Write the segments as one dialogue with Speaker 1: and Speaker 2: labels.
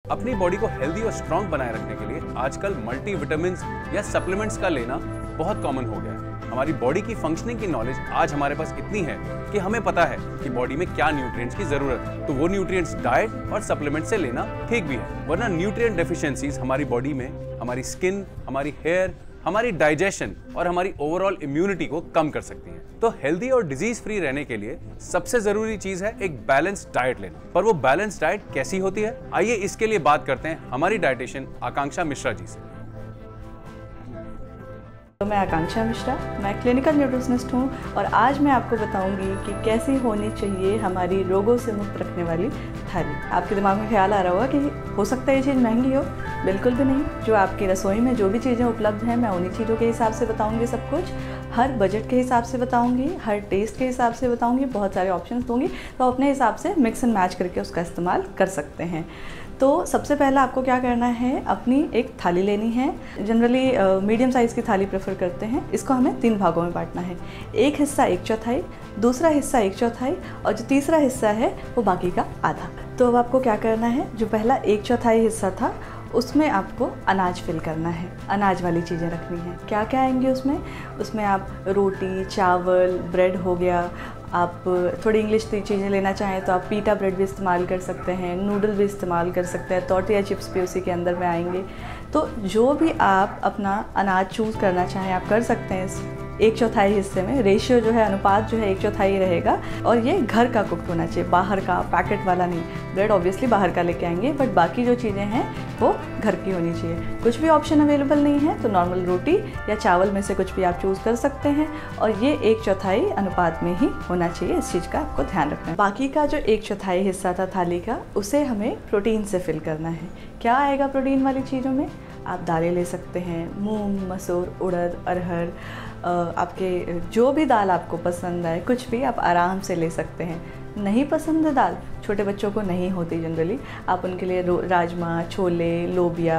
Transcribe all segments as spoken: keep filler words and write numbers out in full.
Speaker 1: अपनी बॉडी को हेल्दी और स्ट्रांग बनाए रखने के लिए आजकल मल्टी विटामिन्स या सप्लीमेंट्स का लेना बहुत कॉमन हो गया है। हमारी बॉडी की फंक्शनिंग की नॉलेज आज हमारे पास इतनी है कि हमें पता है कि बॉडी में क्या न्यूट्रिएंट्स की जरूरत है, तो वो न्यूट्रिएंट्स डाइट और सप्लीमेंट से लेना ठीक भी है। वरना न्यूट्रिएंट डेफिशिएंसीज हमारी बॉडी में हमारी स्किन, हमारी हेयर, हमारी डाइजेशन और हमारी ओवरऑल इम्यूनिटी को कम कर सकती हैं। तो हेल्दी और डिजीज फ्री रहने के लिए सबसे जरूरी चीज है एक बैलेंस्ड डाइट लेना। पर वो बैलेंस्ड डाइट कैसी होती है, आइए इसके लिए बात करते हैं हमारी डाइटिशियन आकांक्षा मिश्रा जी से।
Speaker 2: तो मैं आकांक्षा मिश्रा, मैं क्लिनिकल न्यूट्रिशनिस्ट हूँ और आज मैं आपको बताऊंगी कि कैसी होनी चाहिए हमारी रोगों से मुक्त रखने वाली थाली। आपके दिमाग में ख्याल आ रहा होगा कि हो सकता है ये चीज़ महंगी हो। बिल्कुल भी नहीं। जो आपकी रसोई में जो भी चीज़ें उपलब्ध हैं, मैं उन्हीं चीज़ों के हिसाब से बताऊँगी सब कुछ। हर बजट के हिसाब से बताऊँगी, हर टेस्ट के हिसाब से बताऊँगी, बहुत सारे ऑप्शंस दूँगी, तो अपने हिसाब से मिक्स एंड मैच करके उसका इस्तेमाल कर सकते हैं। तो सबसे पहला आपको क्या करना है, अपनी एक थाली लेनी है। जनरली मीडियम साइज़ की थाली प्रेफर करते हैं। इसको हमें तीन भागों में बांटना है। एक हिस्सा एक चौथाई, दूसरा हिस्सा एक चौथाई और जो तीसरा हिस्सा है वो बाकी का आधा। तो अब आपको क्या करना है, जो पहला एक चौथाई हिस्सा था उसमें आपको अनाज फिल करना है। अनाज वाली चीज़ें रखनी है। क्या क्या आएंगी उसमें उसमें आप रोटी, चावल, ब्रेड हो गया। आप थोड़ी इंग्लिश चीज़ें लेना चाहें तो आप पीटा ब्रेड भी इस्तेमाल कर सकते हैं, नूडल भी इस्तेमाल कर सकते हैं, टॉर्टिया चिप्स भी उसी के अंदर में आएंगे। तो जो भी आप अपना अनाज चूज़ करना चाहें आप कर सकते हैं। इस एक चौथाई हिस्से में रेशियो जो है, अनुपात जो है एक चौथाई रहेगा और ये घर का कुक होना चाहिए, बाहर का पैकेट वाला नहीं। ब्रेड ऑब्वियसली बाहर का लेके आएंगे, बट बाकी जो चीज़ें हैं वो घर की होनी चाहिए। कुछ भी ऑप्शन अवेलेबल नहीं है तो नॉर्मल रोटी या चावल में से कुछ भी आप चूज़ कर सकते हैं और ये एक चौथाई अनुपात में ही होना चाहिए। इस चीज़ का आपको ध्यान रखना है। बाकी का जो एक चौथाई हिस्सा था थाली का, उसे हमें प्रोटीन से फिल करना है। क्या आएगा प्रोटीन वाली चीज़ों में? आप दालें ले सकते हैं, मूंग, मसूर, उड़द, अरहर, आपके जो भी दाल आपको पसंद आए कुछ भी आप आराम से ले सकते हैं। नहीं पसंद है दाल, छोटे बच्चों को नहीं होती जनरली, आप उनके लिए राजमा, छोले, लोबिया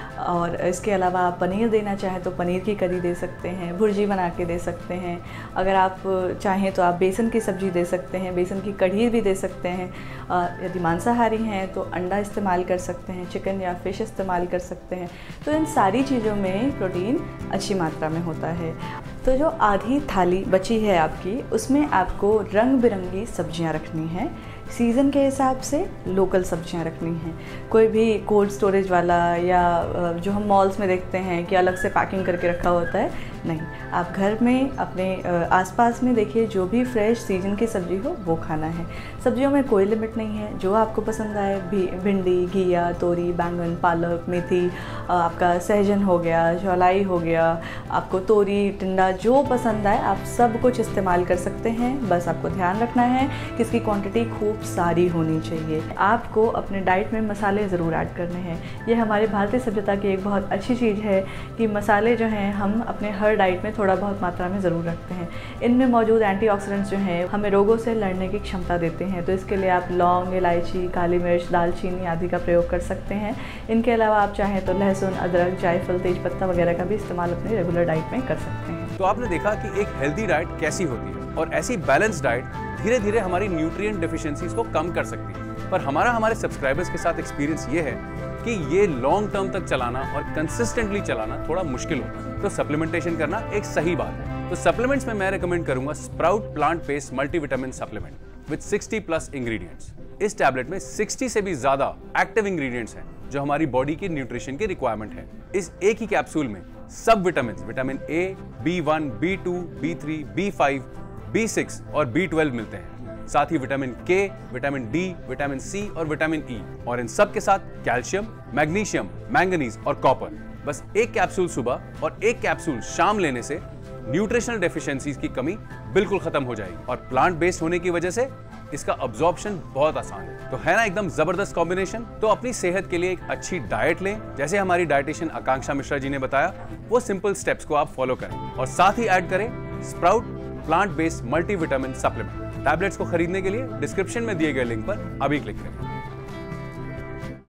Speaker 2: और इसके अलावा आप पनीर देना चाहें तो पनीर की करी दे सकते हैं, भुर्जी बना के दे सकते हैं। अगर आप चाहें तो आप बेसन की सब्ज़ी दे सकते हैं, बेसन की कढ़ी भी दे सकते हैं। यदि मांसाहारी हैं तो अंडा इस्तेमाल कर सकते हैं, चिकन या फिश इस्तेमाल कर सकते हैं। तो इन सारी चीज़ों में प्रोटीन अच्छी मात्रा में होता है। तो जो आधी थाली बची है आपकी, उसमें आपको रंग बिरंगी सब्जियां रखनी हैं। सीज़न के हिसाब से लोकल सब्जियां रखनी हैं। कोई भी कोल्ड स्टोरेज वाला या जो हम मॉल्स में देखते हैं कि अलग से पैकिंग करके रखा होता है, नहीं। आप घर में अपने आसपास में देखिए, जो भी फ्रेश सीजन की सब्ज़ी हो वो खाना है। सब्जियों में कोई लिमिट नहीं है, जो आपको पसंद आए। भी भिंडी, घिया, तोरी, बैंगन, पालक, मेथी, आपका सहजन हो गया, ज्वालाई हो गया, आपको तोरी, टिंडा, जो पसंद आए आप सब कुछ इस्तेमाल कर सकते हैं। बस आपको ध्यान रखना है कि इसकी क्वांटिटी खूब सारी होनी चाहिए। आपको अपने डाइट में मसाले ज़रूर ऐड करने हैं। ये हमारे भारतीय सभ्यता की एक बहुत अच्छी चीज़ है कि मसाले जो हैं हम अपने हर डाइट में थोड़ा बहुत मात्रा में ज़रूर रखते हैं। इनमें मौजूद एंटीऑक्सीडेंट्स जो हैं हमें रोगों से लड़ने की क्षमता देते हैं। तो इसके लिए आप लौंग, इलायची, काली मिर्च, दालचीनी आदि का प्रयोग कर सकते हैं। इनके अलावा आप चाहें तो लहसुन, अदरक, जायफल, तेजपत्ता वगैरह का भी इस्तेमाल अपनी रेगुलर डाइट में कर सकते हैं।
Speaker 1: तो आपने देखा कि एक हेल्दी डाइट कैसी होती है और ऐसी बैलेंस डाइट धीरे धीरे हमारी न्यूट्रिएंट डेफिशिएंसीज को कम कर सकती है। पर हमारा हमारे सब्सक्राइबर्स के साथ एक्सपीरियंस ये है कि ये लॉन्ग टर्म तक चलाना और कंसिस्टेंटली चलाना थोड़ा मुश्किल होता है। तो सप्लीमेंटेशन करना एक सही बात है। तो सप्लीमेंट्स में मैं रेकमेंड करूंगा sprout plant based multivitamin supplement with sixty plus ingredients. इस टैबलेट में साठ से भी ज्यादा एक्टिव इंग्रेडिएंट्स हैं जो हमारी बॉडी की न्यूट्रिशन की रिक्वायरमेंट है। इस एक ही कैप्सूल में सब vitamin, vitamin A, B one, B two, B three, B five, B six और बी ट्वेल्व मिलते हैं। साथ ही vitamin K, vitamin D, vitamin C और विटामिन ई, और इन सब के साथ कैल्शियम, मैग्नीशियम, मैंगनीज और कॉपर। बस एक कैप्सूल सुबह और एक कैप्सूल शाम लेने से न्यूट्रिशनल डेफिशिएंसीज की कमी बिल्कुल खत्म हो जाएगी और प्लांट बेस्ड होने की वजह से इसका अब्जॉर्प्शन बहुत आसान है। तो है ना एकदम जबरदस्त कॉम्बिनेशन। तो अपनी सेहत के लिए एक अच्छी डाइट लें, जैसे हमारी डाइटिशियन आकांक्षा मिश्रा जी ने बताया, वो सिंपल स्टेप्स को आप फॉलो करें और साथ ही ऐड करें sprout plant based multivitamin supplement. Tablets को खरीदने के लिए डिस्क्रिप्शन में दिए गए लिंक पर अभी क्लिक करें।